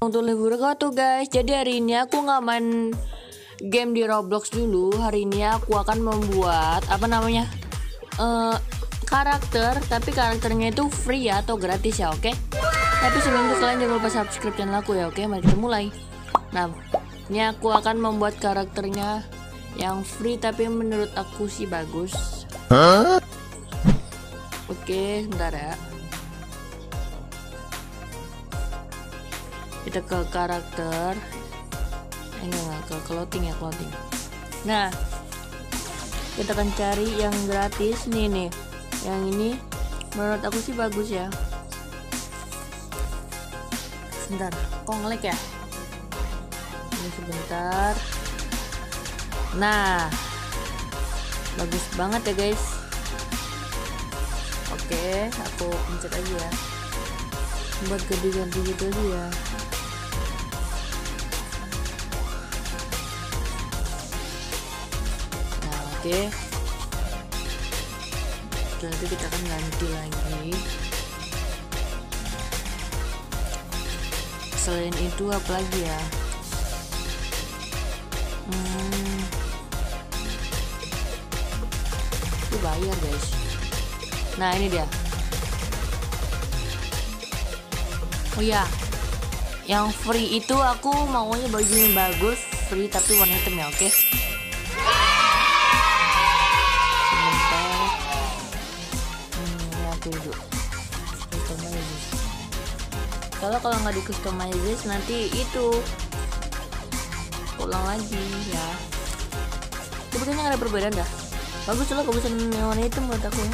Untuk libur tuh guys, jadi hari ini aku nggak main game di Roblox dulu. Hari ini aku akan membuat karakter, tapi karakternya itu free ya atau gratis ya, oke? Tapi sebelum itu kalian jangan lupa subscribe channel aku ya, oke? Mari kita mulai. Nah, ini aku akan membuat karakternya yang free tapi menurut aku sih bagus. Oke, bentar ya. Kita ke karakter. Ini nggak ke clothing ya, clothing. Nah, kita akan cari yang gratis nih. Yang ini menurut aku sih bagus ya. Sebentar, kok nge-lag ya? Ini sebentar. Nah, bagus banget ya guys. Oke, aku pencet aja ya. Buat ganti-ganti gitu aja ya. Nah, oke. Setelah itu kita akan ganti lagi. Selain itu apa lagi ya? Itu bayar guys. Nah, ini dia. Oh ya, yang free itu aku maunya bajunya bagus, free tapi warna hitam ya, oke? Sebentar. Ya dulu. Customize. Kalau nggak di customize nanti itu ulang lagi ya. Sebetulnya nggak ada perbedaan dah. Bagus lah bagusan yang warna hitam menurut aku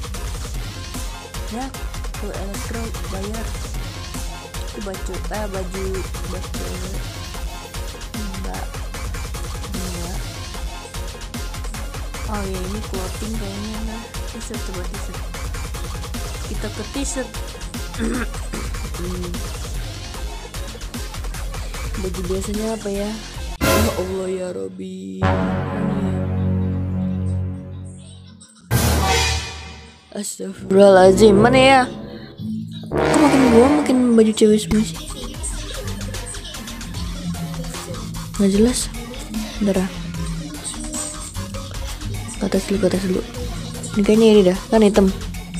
ya. Ke elektro bayar. Baju enggak. Oh ya, ini clothing kayaknya. Nah, t-shirt, coba t-shirt. Kita ke t-shirt. Baju biasanya apa ya? Ya Allah ya Robbi. Astagfirullahaladzim, mana ya? Kok makin baju cewek semua sih? Nggak jelas. Bentar. Ke atas dulu. Ini kayaknya ini dah, kan hitam.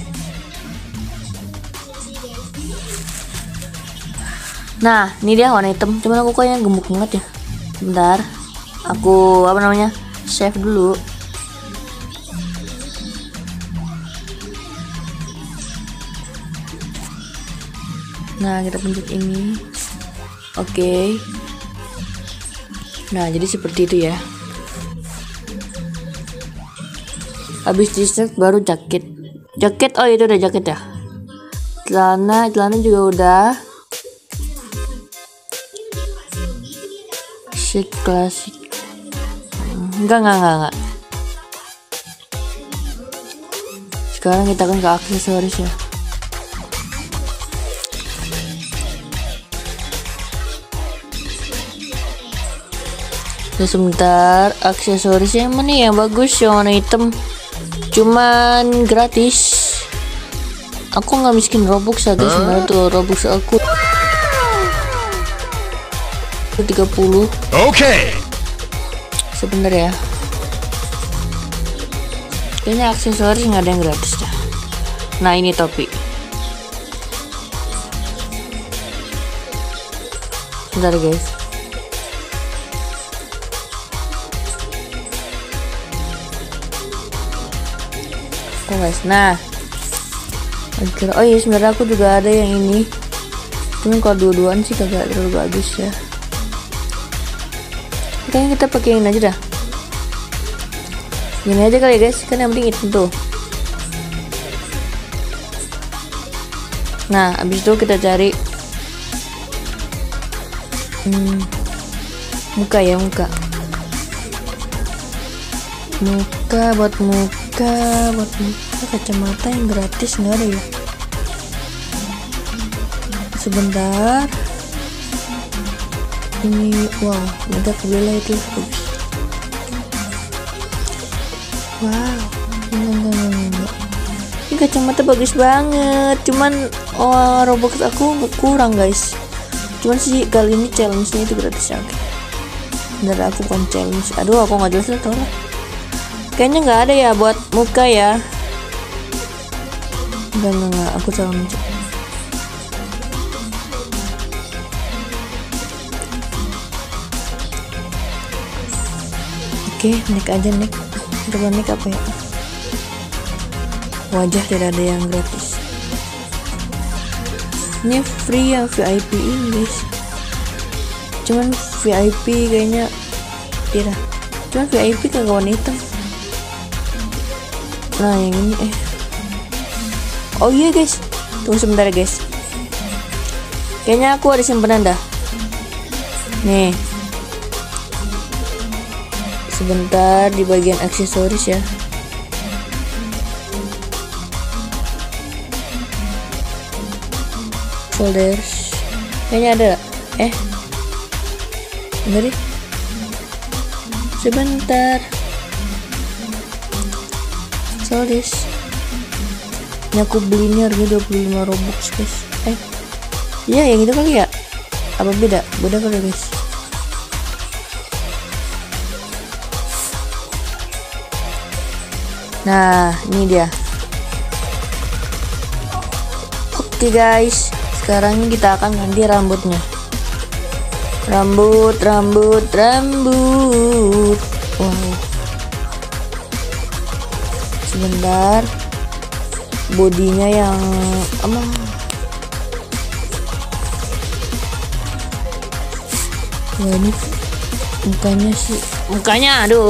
Nah, ini dia warna hitam. Cuman aku kayaknya gemuk banget ya. Bentar. Aku save dulu. Nah, kita pencet ini. Oke. Nah, jadi seperti itu ya. Habis t-shirt baru jaket. Oh, itu udah jaket ya. Celana juga udah. Shirt klasik. Enggak. Sekarang kita akan ke aksesoris ya. Sebentar, aksesorisnya mana yang bagus, yang warna hitam cuman gratis. Aku nggak miskin Robux ya guys. Sebenarnya tuh Robux aku 30. Oke. Sebentar ya, kayaknya aksesoris nggak ada yang gratis dah. Nah, ini topi. Bentar guys. Guys, nah, oh iya, sebenarnya aku juga ada yang ini, cuman kalau dua-duaan sih kagak terlalu bagus ya. Kayaknya kita pakai yang ini aja dah. Gini aja kali ya guys, kan yang penting itu tuh. Nah, abis itu kita cari muka buat kacamata yang gratis nggak ada ya. Sebentar, ini wow, udah kebela itu. Wow, enggak. Ini kacamata bagus banget, cuman Robux aku kurang guys. Cuman sih kali ini challenge-nya itu gratis ya. Oke. Bener, aku bukan challenge. Aduh, aku nggak jelas tau lah. Kayaknya nggak ada ya buat muka ya. Enggak, aku salah mencet. Oke, naik aja, naik. Coba naik apa ya? Wajah tidak ada yang gratis. Ini free yang VIP ini guys. Cuman VIP kayaknya tidak. Cuman VIP kagak warna hitam. Nah yang ini oh iya guys, tunggu sebentar guys. Kayaknya aku ada simpanan dah. Nih. Sebentar di bagian aksesoris ya. Folders. Kayaknya ada. Bentar deh. Sebentar. Folders. Ini aku beli ini harganya 25 Robux guys. Iya yang itu kali ya? Apa beda? Beda kali guys. Nah ini dia. Oke guys, sekarang kita akan ganti rambutnya. Rambut. Wow. Sebentar. Bodinya yang ya ini mukanya aduh.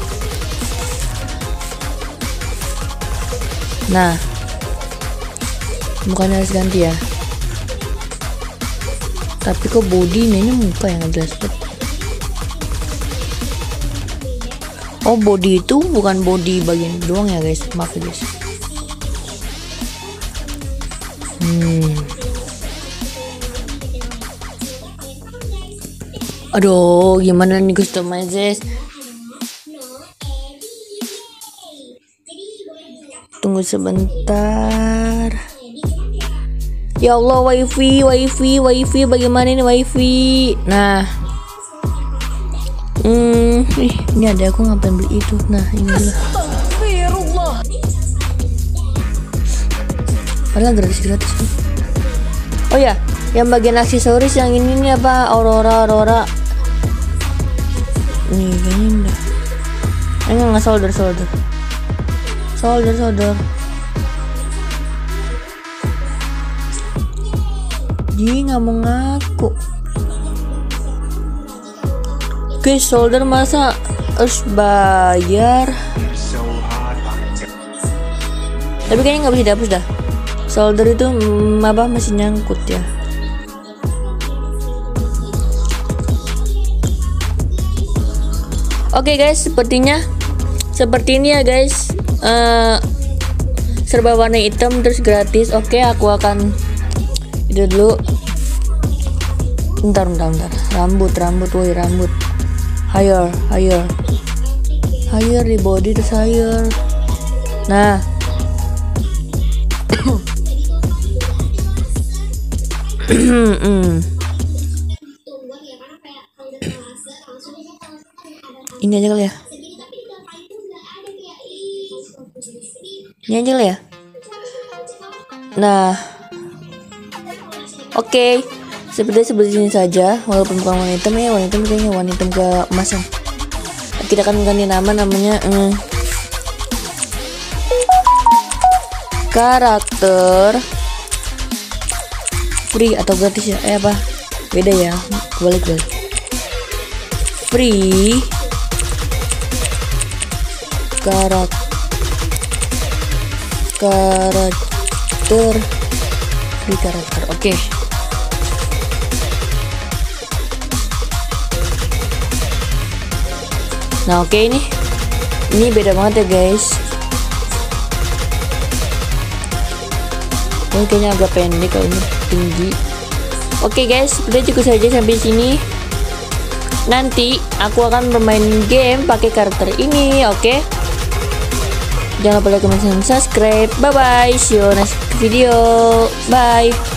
Nah mukanya harus ganti ya, tapi kok body ini muka yang jelas banget. Oh body itu bukan body bagian doang ya guys, maaf ya guys. Aduh gimana nih customize. Tunggu sebentar. Ya Allah, wifi bagaimana ini wifi? Nah ini ada, aku ngapain beli itu. Nah ini lah. Padahal gratis. Oh ya, yang bagian aksesoris yang ini nih apa, Aurora. Nih kayaknya udah. Nggak solder. Dia nggak mau ngaku. Oke, solder masa harus bayar? Tapi kayaknya nggak bisa dihapus dah. Solder itu masih nyangkut ya. Oke guys, seperti ini ya guys. Serba warna hitam terus gratis. Oke, aku akan itu dulu. Bentar. Rambut. Higher di body terus higher. Nah. Ini aja kali ya. Nah, oke. Seperti ini saja. Walaupun bukan warna hitam ya, warna hitam kayaknya warna hitam keemasan. Kita akan ganti namanya karakter free atau gratis ya. Apa? Beda ya. Balik. Free karakter. Oke. Nah oke, ini beda banget ya guys. Ini kayaknya agak pendek, kalau ini tinggi. Oke guys, udah cukup saja sampai sini. Nanti aku akan bermain game pakai karakter ini. Oke. Jangan lupa like, comment, dan subscribe. Bye bye. See you next video. Bye.